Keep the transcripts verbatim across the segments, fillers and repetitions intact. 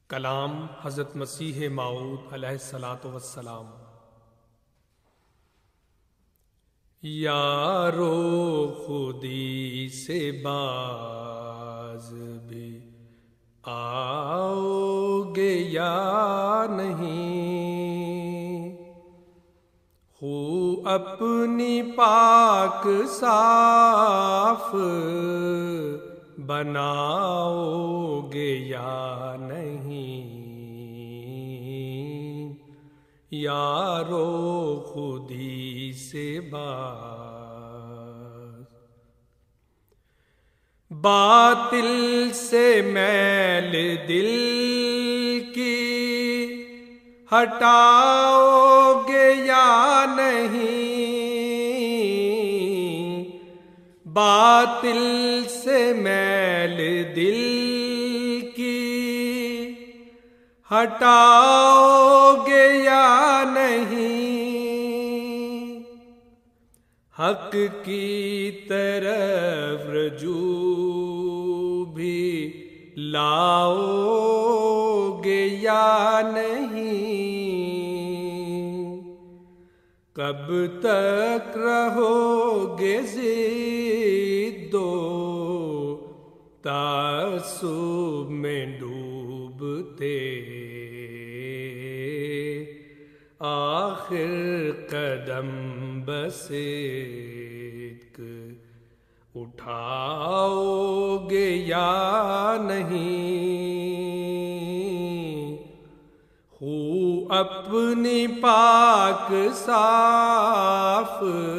کلام حضرت مسیح موعود علیہ الصلاۃ والسلام۔ یارو خودی سے باز بھی آؤ گے یا نہیں، خو اپنی پاک صاف بناؤ گے یا نہیں، یارو خودی سے باز۔ باطل سے میل دل کی ہٹاؤ گے یا نہیں، باطل سے میل دل کی ہٹاؤ گے یا نہیں، حق کی طرف رجوع بھی لاؤ گے یا نہیں، کب تک رہو گے ضد و تعصب میں ڈوبتے، آخر قدم بصدق اٹھاؤ گے یا نہیں، خو اپنی پاک صاف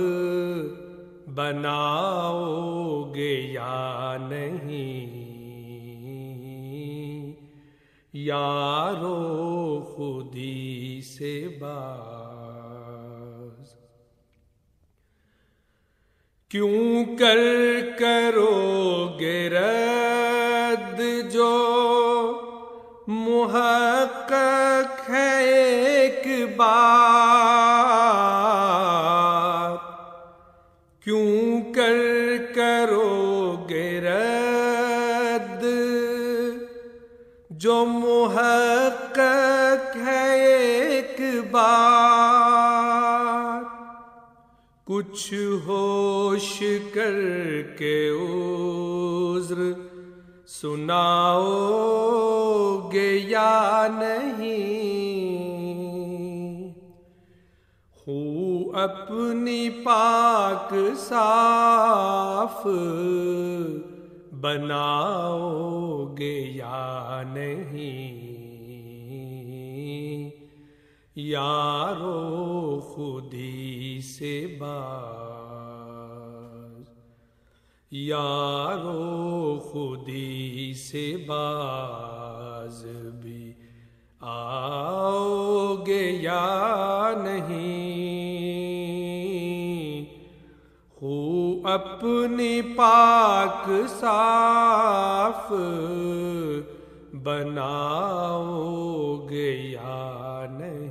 بناؤ گے یا نہیں، یارو خودی سے باز۔ کیوں کر کرو گے رد جو محقق ہے ایک بات، کیوں کر کرو گے رد جو محقق ہے ایک بات، کچھ ہوش کر کے عذر سناؤ گے یا نہیں، خو اپنی پاک صاف بناؤ گے یا نہیں، یارو خودی سے باز، یارو خودی سے باز بھی آؤ گے یا نہیں، خو اپنی پاک صاف بناؤ گے یا نہیں۔